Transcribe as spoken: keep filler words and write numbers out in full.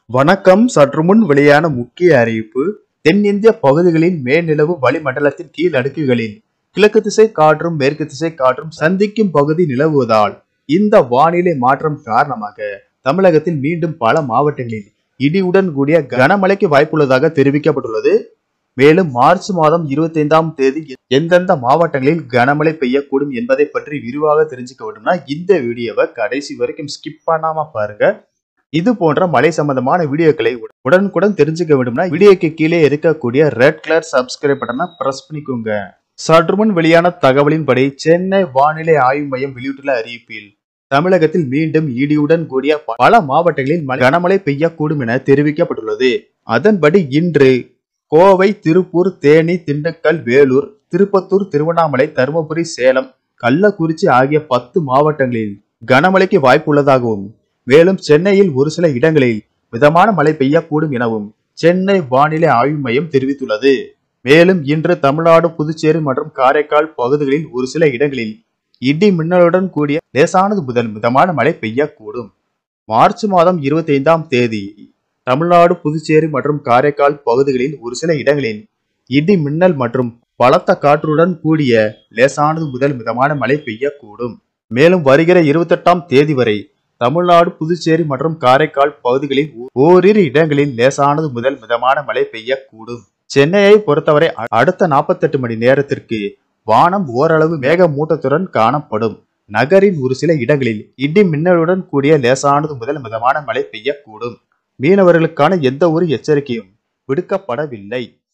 வணக்கம். சற்று முன் வெளியான முக்கிய அறிவிப்பு. தென்னிந்திய பகுதிகளின் மேல்நிலவு வளிமண்டலத்தின் கீழ் அடுக்குகளில் கிழக்கு திசை காற்றும் மேற்கு திசை காற்றும் சந்திக்கும் பகுதி நிலவுவதால் இந்த வானிலை மாற்றம் காரணமாக தமிழகத்தில் மீண்டும் பல மாவட்டங்களில் இடியுடன் கூடிய கனமழைக்கு வாய்ப்புள்ளதாக தெரிவிக்கப்பட்டுள்ளது. மேலும் மார்ச் மாதம் இருபத்தி ஐந்தாம் தேதி எந்தெந்த மாவட்டங்களில் கனமழை பெய்யக்கூடும் என்பதை பற்றி விரிவாக தெரிஞ்சுக்க வேண்டும்னா இந்த வீடியோவை கடைசி வரைக்கும் ஸ்கிப் பண்ணாம பாருங்க. இது போன்ற மழை சம்பந்தமான வீடியோக்களை உடனுக்குடன் தெரிஞ்சுக்க வேண்டும்னா வீடியோக்கு கீழே இருக்கக்கூடிய ரெட் கலர் சப்ஸ்கிரைப் பட்டனை பிரஸ் பண்ணிக்கோங்க. சற்று முன் வெளியான தகவலின்படி சென்னை வானிலை ஆய்வு மையம் வெளியிட்டுள்ள அறிவிப்பில் தமிழகத்தில் மீண்டும் இடியுடன் கூடிய பல மாவட்டங்களில் கனமழை பெய்யக்கூடும் என தெரிவிக்கப்பட்டுள்ளது. அதன்படி இன்று கோவை, திருப்பூர், தேனி, திண்டுக்கல், வேலூர், திருப்பத்தூர், திருவண்ணாமலை, தருமபுரி, சேலம், கள்ளக்குறிச்சி ஆகிய பத்து மாவட்டங்களில் கனமழைக்கு வாய்ப்பு உள்ளதாகவும் மேலும் சென்னையில் ஒரு சில இடங்களில் மிதமான மழை பெய்யக்கூடும் எனவும் சென்னை வானிலை ஆய்வு மையம் தெரிவித்துள்ளது. மேலும் இன்று தமிழ்நாடு, புதுச்சேரி மற்றும் காரைக்கால் பகுதிகளில் ஒரு சில இடங்களில் இடி மின்னலுடன் கூடிய லேசானது முதல் மிதமான மழை பெய்யக்கூடும். மார்ச் மாதம் இருபத்தி ஐந்தாம் தேதி தமிழ்நாடு, புதுச்சேரி மற்றும் காரைக்கால் பகுதிகளில் ஒரு சில இடங்களில் இடி மின்னல் மற்றும் பலத்த காற்றுடன் கூடிய லேசானது முதல் மிதமான மழை பெய்யக்கூடும். மேலும் வருகிற இருபத்தி எட்டாம் தேதி வரை தமிழ்நாடு, புதுச்சேரி மற்றும் காரைக்கால் பகுதிகளில் ஓரிரு இடங்களில் லேசானது முதல் மிதமான மழை பெய்யக்கூடும். சென்னையை பொறுத்தவரை அடுத்த நாற்பத்தி எட்டு மணி நேரத்திற்கு வானம் ஓரளவு மேகமூட்டத்துடன் காணப்படும். நகரின் ஒரு சில இடங்களில் இடி மின்னலுடன் கூடிய லேசானது முதல் மிதமான மழை பெய்யக்கூடும். மீனவர்களுக்கான எந்த ஒரு எச்சரிக்கையும் விடுக்கப்படவில்லை.